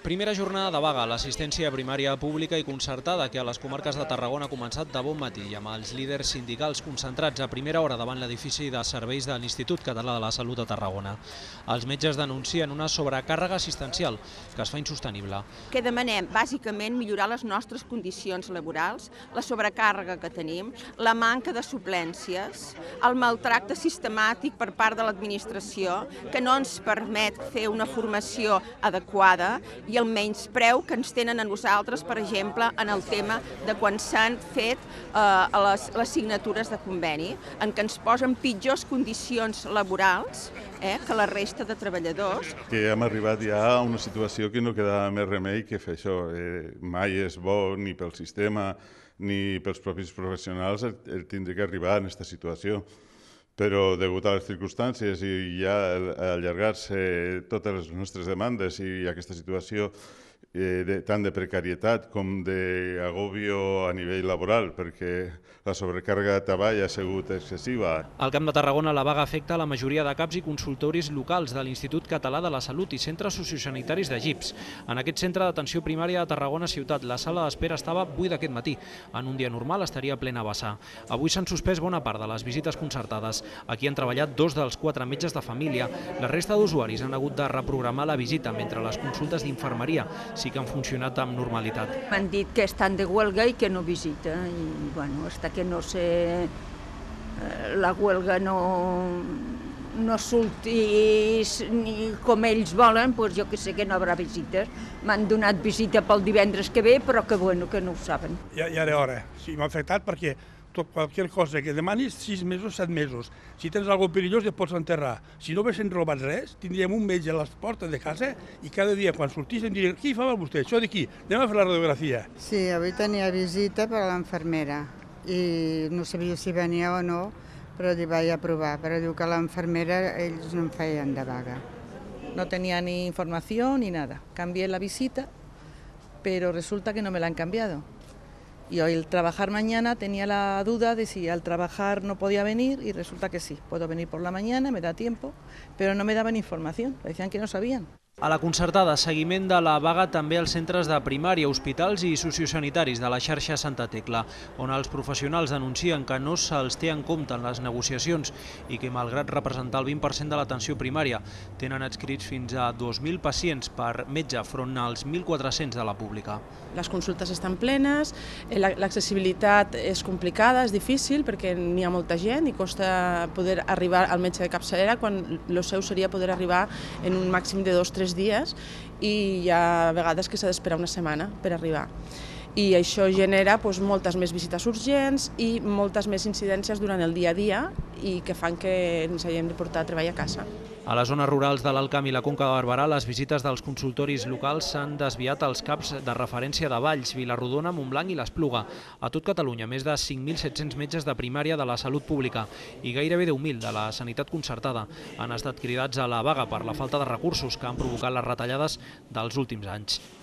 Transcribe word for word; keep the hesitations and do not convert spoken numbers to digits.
Primera jornada de vaga a l'assistència primària pública i concertada que a les comarques de Tarragona ha començat de bon matí amb els líders sindicals concentrats a primera hora davant l'edifici de serveis de l'Institut Català de la Salut a Tarragona. Els metges denuncien una sobrecàrrega assistencial que es fa insostenible. Que demanem, bàsicament, millorar les nostres condicions laborals, la sobrecàrrega que tenim, la manca de suplències, el maltracte sistemàtic per part de l'administració, que no ens permet fer una formació adequada, i el menyspreu que ens tenen a nosaltres, per exemple, en el tema de quan s'han fet eh, les, les signatures de conveni, en què ens posen pitjors condicions laborals eh, que la resta de treballadors. Que hem arribat ja a una situació que no queda més remei que fer això. Eh, mai és bo ni pel sistema ni pels propis professionals el, el tindre que arribar a aquesta situació. Però, degut a les circumstàncies i ja allargar-se totes les nostres demandes i aquesta situació eh, de, tant de precarietat com d'agobio a nivell laboral, perquè la sobrecàrrega de treball ha sigut excessiva. Al Camp de Tarragona la vaga afecta la majoria de caps i consultoris locals de l'Institut Català de la Salut i centres sociosanitaris de G I P S. En aquest centre d'atenció primària de Tarragona Ciutat, la sala d'espera estava buida aquest matí. En un dia normal estaria plena a vessar. Avui s'han suspès bona part de les visites concertades. Aquí han treballat dos dels quatre metges de família. La resta d'usuaris han hagut de reprogramar la visita, mentre les consultes d'infermeria sí que han funcionat amb normalitat. M'han dit que estan de huelga i que no visita. I, bueno, hasta que no sé, la huelga no, no surti ni com ells volen, doncs jo que sé que no hi haurà visites. M'han donat visita pel divendres que ve, però que bueno, que no ho saben. Ja, ja era hora. Sí, m'ha afectat perquè tot, qualsevol cosa que demanis, sis mesos, set mesos. Si tens alguna cosa perillós, ja pots enterrar. Si no haguessin robat res, tindríem un metge a les portes de casa i cada dia, quan sortís, em diria, qui fa vostè? Això d'aquí, anem a fer la radiografia. Sí, avui tenia visita per a l'infermera i no sabia si venia o no, però li vaig a provar. Però diu que l'infermera ells no em feien de vaga. No tenía ni información ni nada. Cambié la visita, pero resulta que no me la han cambiado. Y hoy al trabajar mañana tenía la duda de si al trabajar no podía venir y resulta que sí. Puedo venir por la mañana, me da tiempo, pero no me daban información, decían que no sabían. A la concertada, seguiment de la vaga també als centres de primària, hospitals i sociosanitaris de la xarxa Santa Tecla, on els professionals denuncien que no se'ls té en compte en les negociacions i que, malgrat representar el vint per cent de l'atenció primària, tenen adscrits fins a dos mil pacients per metge front als mil quatre-cents de la pública. Les consultes estan plenes, l'accessibilitat és complicada, és difícil perquè n'hi ha molta gent i costa poder arribar al metge de capçalera quan el seu seria poder arribar en un màxim de dos o tres dies i hi ha vegades que s'ha d'esperar una setmana per arribar. I això genera doncs, moltes més visites urgents i moltes més incidències durant el dia a dia i que fan que ens haguem de portar a treballar a casa. A les zones rurals de l'Alt Camp i la Conca de Barberà, les visites dels consultoris locals s'han desviat als caps de referència de Valls, Vilarrodona, Montblanc i l'Espluga. A tot Catalunya, més de cinc mil set-cents metges de primària de la salut pública i gairebé deu mil de la sanitat concertada han estat cridats a la vaga per la falta de recursos que han provocat les retallades dels últims anys.